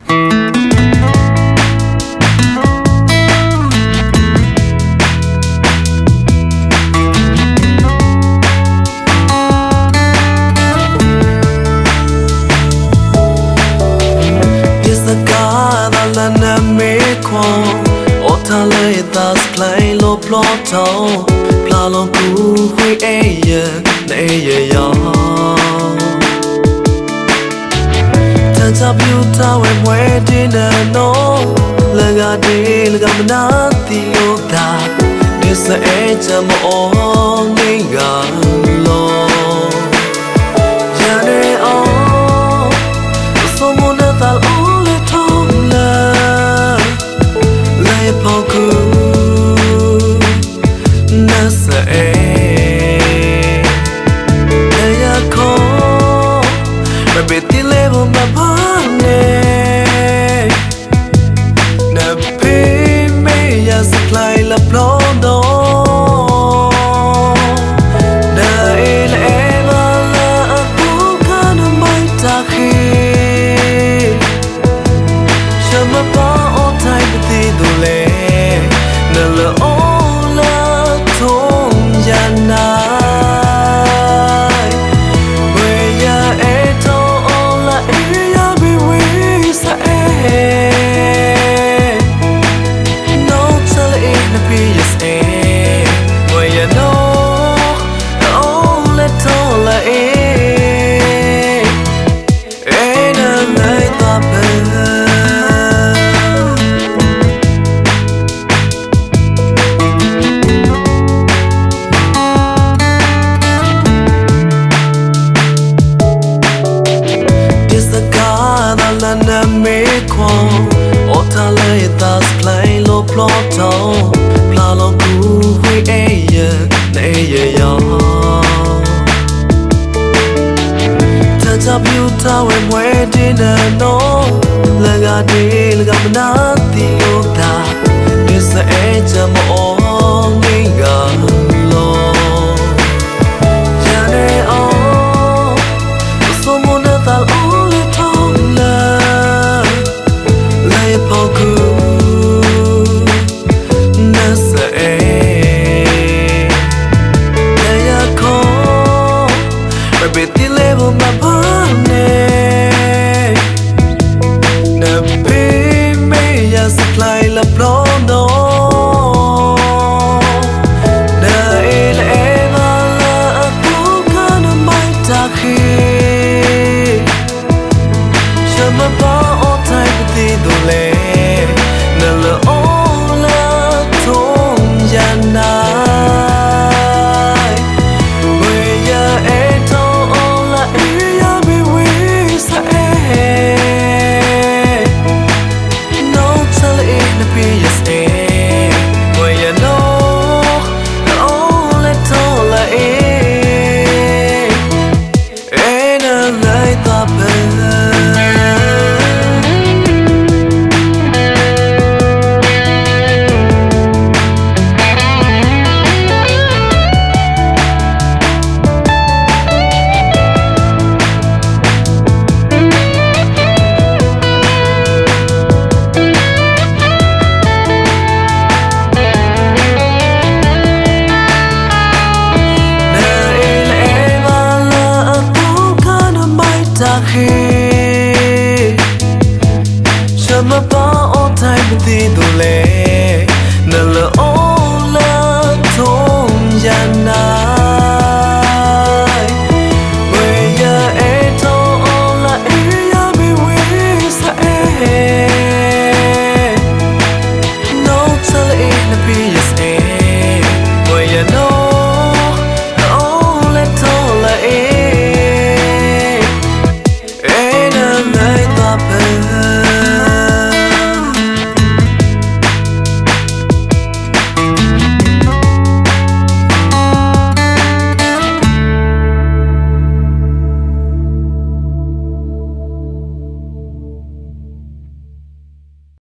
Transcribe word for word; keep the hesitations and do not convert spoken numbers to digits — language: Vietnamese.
Play lo ploto, plalo ku hui eye, eye yo. Tanta beauty when wedding no, lega de lega manati lo da. This the age I'm on niga lo. Jane oh, someone that all the time la, lay poku. Play lo ploto, plalo ku hui eye, eye yo. Tanta beauty when wedding no, lega de lega manati lo da. This the age I'm on niga lo. Jane oh, someone that all the time la, lay poku. Chama pa o time ti dole.